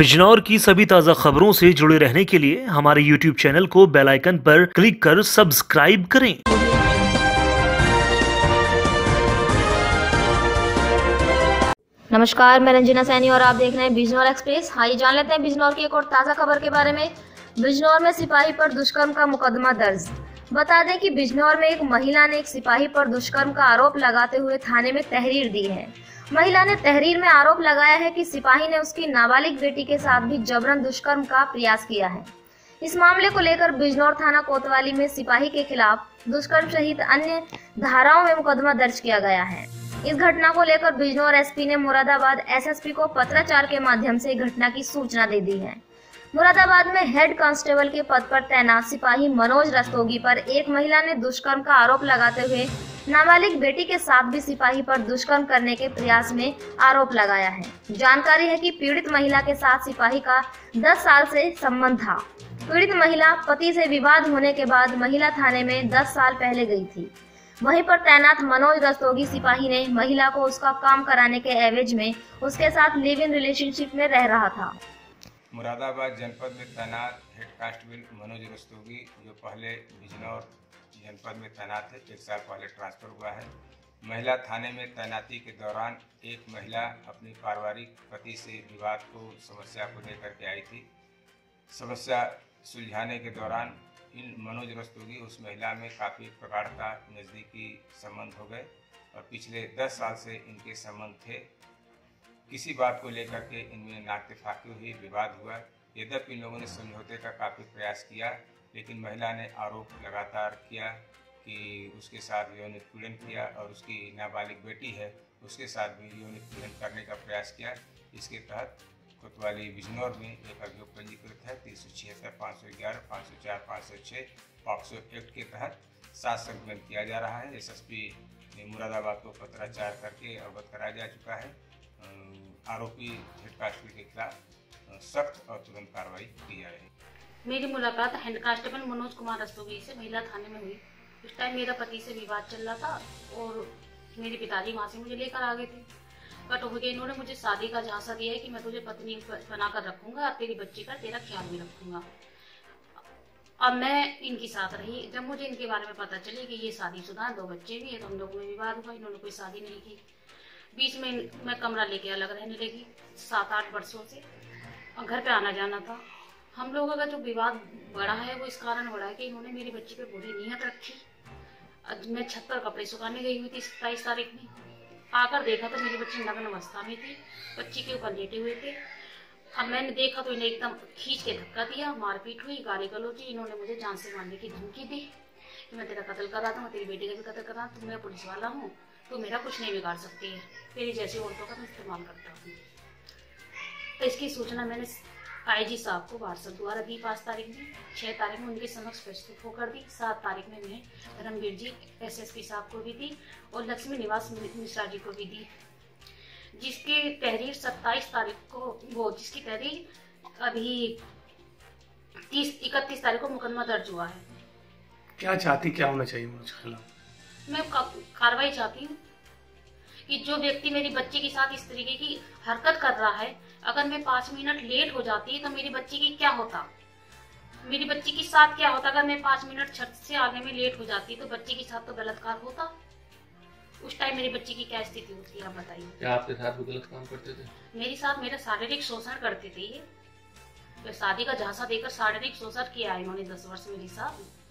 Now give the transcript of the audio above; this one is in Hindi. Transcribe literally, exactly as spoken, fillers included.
बिजनौर की सभी ताज़ा खबरों से जुड़े रहने के लिए हमारे यूट्यूब चैनल को बेल आइकन पर क्लिक कर सब्सक्राइब करें। नमस्कार, मैं रंजना सैनी और आप देख रहे हैं बिजनौर एक्सप्रेस। आइए जान लेते हैं बिजनौर की एक और ताज़ा खबर के बारे में। बिजनौर में सिपाही पर दुष्कर्म का मुकदमा दर्ज। बता दें कि बिजनौर में एक महिला ने एक सिपाही पर दुष्कर्म का आरोप लगाते हुए थाने में तहरीर दी है। महिला ने तहरीर में आरोप लगाया है कि सिपाही ने उसकी नाबालिग बेटी के साथ भी जबरन दुष्कर्म का प्रयास किया है। इस मामले को लेकर बिजनौर थाना कोतवाली में सिपाही के खिलाफ दुष्कर्म सहित अन्य धाराओं में मुकदमा दर्ज किया गया है। इस घटना को लेकर बिजनौर एसपी ने मुरादाबाद एसएसपी को पत्राचार के माध्यम से घटना की सूचना दे दी है। मुरादाबाद में हेड कांस्टेबल के पद पर तैनात सिपाही मनोज रस्तोगी पर एक महिला ने दुष्कर्म का आरोप लगाते हुए नाबालिग बेटी के साथ भी सिपाही पर दुष्कर्म करने के प्रयास में आरोप लगाया है। जानकारी है कि पीड़ित महिला के साथ सिपाही का दस साल से संबंध था। पीड़ित महिला पति से विवाद होने के बाद महिला थाने में दस साल पहले गई थी। वहीं पर तैनात मनोज रस्तोगी सिपाही ने महिला को उसका काम कराने के एवज में उसके साथ लिव इन रिलेशनशिप में रह रहा था। मुरादाबाद जनपद में तैनात हेड कांस्टेबल मनोज रस्तोगी, जो पहले बिजनौर जनपद में तैनात है, एक साल पहले ट्रांसफर हुआ है। महिला थाने में तैनाती के दौरान एक महिला अपनी पारिवारिक पति से विवाद को समस्या को लेकर के आई थी। समस्या सुलझाने के दौरान इन मनोज रस्तोगी उस महिला में काफ़ी प्रगाढ़ का नज़दीकी संबंध हो गए और पिछले दस साल से इनके संबंध थे। किसी बात को लेकर के इनमें नातेफाकी हुई, विवाद हुआ। यद्यपि इन लोगों ने समझौते का काफ़ी प्रयास किया, लेकिन महिला ने आरोप लगातार किया कि उसके साथ यौन उत्पीड़न किया और उसकी नाबालिग बेटी है उसके साथ भी यौन उत्पीड़न करने का प्रयास किया। इसके तहत कोतवाली बिजनौर में एक अभियोग पंजीकृत है। तीन सौ छिहत्तर पाँच सौ ग्यारह पाँच सौ चार पाँच सौ छः पॉक्सो एक्ट के तहत सात संकलन किया जा रहा है। एसएसपी ने मुरादाबाद को पत्राचार करके अवगत कराया जा चुका है। आरोपी हेड कांस्टेबल के खिलाफ सख्त और तुरंत कार्रवाई की जा रही है। मेरी मुलाकात हेड कांस्टेबल मनोज कुमार रस्तोगी से महिला थाने में हुई। उस टाइम मेरा पति से विवाद चल रहा था और मेरे पिताजी वहाँ से मुझे लेकर आ गए थे। बट हो गया, इन्होंने मुझे शादी का झांसा दिया है कि मैं तुझे पत्नी बनाकर रखूंगा और तेरी बच्ची का तेरा ख्याल भी रखूंगा। अब मैं इनके साथ रही। जब मुझे इनके बारे में पता चले कि ये शादीशुदा है, दो बच्चे भी है, तो हम लोगों में विवाद हुआ। इन्होंने कोई शादी नहीं की। बीच में मैं कमरा लेके अलग रहने लगी सात आठ वर्षों से और घर पे आना जाना था। हम लोगों का जो विवाद बढ़ा है वो इस कारण बढ़ा है कि इन्होंने मेरी बच्ची पे बुरी नीयत रखी। मैं छत पर कपड़े सुखाने गई हुई थी सत्ताईस तारीख में, आकर देखा तो मेरी बच्ची नग्न अवस्था में थी, बच्ची के ऊपर लेटे हुए थे। अब मैंने देखा तो इन्हें एकदम खींच के धक्का दिया, मारपीट हुई, गाली गलौज। इन्होंने मुझे जान से मारने की धमकी दी कि मैं तेरा कत्ल करा दूँ, तेरी बेटी का भी कत्ल करा, तो मैं पुलिस वाला हूँ, तो मेरा कुछ नहीं बिगाड़ सकती है, तेरी जैसी औरतों का मैं इस्तेमाल करता हूँ। तो इसकी सूचना मैंने आईजी साहब को व्हाट्सएप द्वारा दी। पाँच तारीख में, छह तारीख में उनके समक्ष प्रस्तुत होकर दी। सात तारीख में मैं धर्मवीर जी एसएसपी साहब को भी दी और लक्ष्मी निवास मिश्रा जी को भी दी, जिसकी तहरीर सत्ताईस तारीख को वो जिसकी तहरीर अभी तीस इकतीस तारीख को मुकदमा दर्ज हुआ है। क्या चाहती, क्या होना चाहिए मुझे खिलाफ? मैं कार्रवाई चाहती हूँ कि जो व्यक्ति मेरी बच्ची के साथ इस तरीके की हरकत कर रहा है, अगर मैं पाँच मिनट लेट हो जाती तो मेरी बच्ची की क्या होता, मेरी बच्ची के साथ क्या होता। अगर मैं पाँच मिनट छत से आगे में लेट हो जाती तो बच्ची के साथ तो बलात्कार होता। उस टाइम मेरी बच्ची की क्या स्थिति होती है, आप बताइए। क्या आपके साथ भी गलत काम करते थे? मेरे साथ मेरा शारीरिक शोषण करते थे। ये शादी का झांसा देकर शारीरिक शोषण किया है इन्होंने दस वर्ष मेरे साथ।